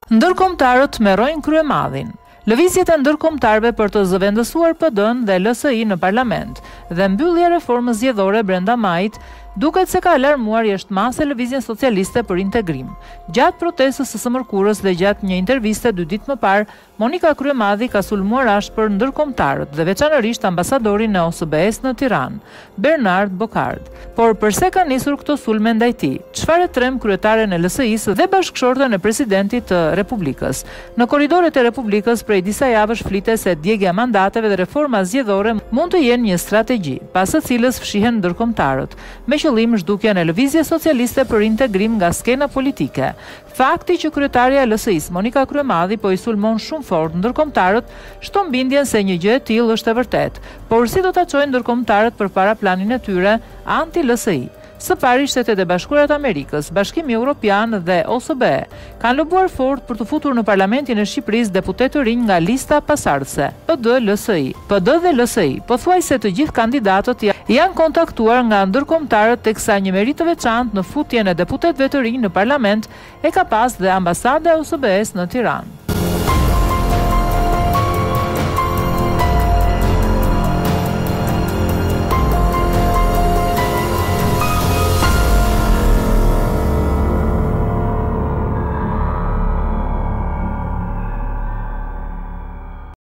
Ndërkombëtarët merrojnë kryemadhin. Lëvizjet e ndërkombëtarëve për të zëvendësuar PD-n dhe LSI në parlament dhe mbyllja e reformës zgjedhore brenda majit duket se ka alarmuar jashtëmase lëvizjen socialiste për integrim. Gjatë protestës së mërkurës dhe gjatë një interviste 2 ditë më parë, Monika Kryemadhi ka sulmuar ashtë për ndërkombëtarët dhe veçanërisht ambasadorin e OSBE-s në Tiranë, Bernard Bokard. Por pse ka nisur këto sulme ndaj tij? Çfarë trem kryetaren e LSI-s dhe bashkëshortën e presidentit të Republikës? Në korridoret e Republikës prej disa javësh flitet se djegja e mandateve dhe reforma zgjedhore mund të jenë një strategji, pas së cilës fshihen ndërkombëtarët, me qëllim zhdukjen e lëvizjes socialiste për integrim nga skena politike. Fakti që kryetaria e LSI-s, Monika Kryemadhi, po i sulmon shumë fort ndërkombëtarët, shton bindjen se një gjë e tillë është e vërtetë. Por si do ta çojnë ndërkombëtarët përpara planin e tyre anti-LSI? Së pari, Shtetet e Bashkuara të Amerikës, Bashkimi Evropian dhe OSBE kanë lobuar fort për të futur në Parlamentin e Shqipërisë deputet të rinj nga lista pasardhëse, PD-LSI. PD dhe LSI, pothuajse të gjithë kandidatët janë kontaktuar nga ndërkombëtarët, teksa një merit të veçantë në futjen e deputetëve të rinj në parlament e ka pas dhe ambasada e OSBE-s në Tiranë.